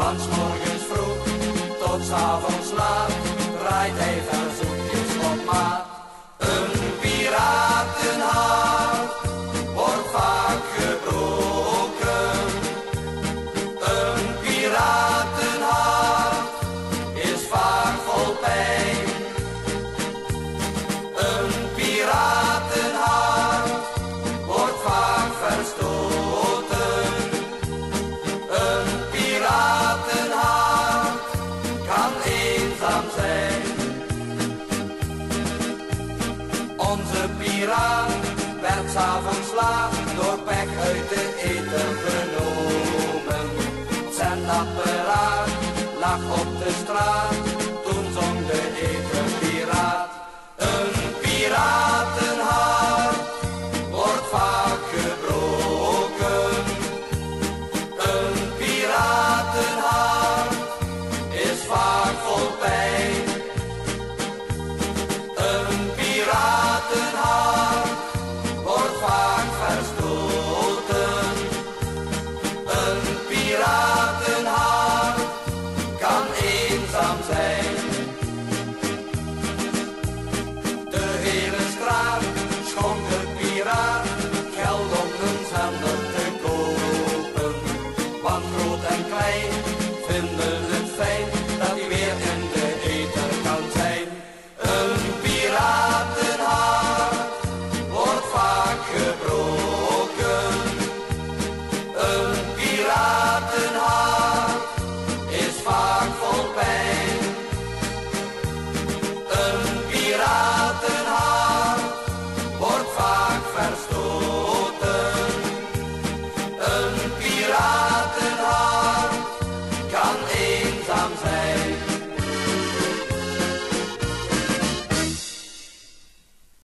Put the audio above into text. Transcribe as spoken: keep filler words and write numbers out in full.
Van 's morgens vroeg tot 's avonds laat draait hij verzoekjes op maat. Een piratenhart wordt vaak gebroken. Een piratenhart is vaak vol pijn. Een piratenhart wordt vaak verstoten. Een piratenhart kan eenzaam zijn. Onze piraat werd 's avonds laat door pech uit de eten genomen. Zijn apparaat lag op de straat.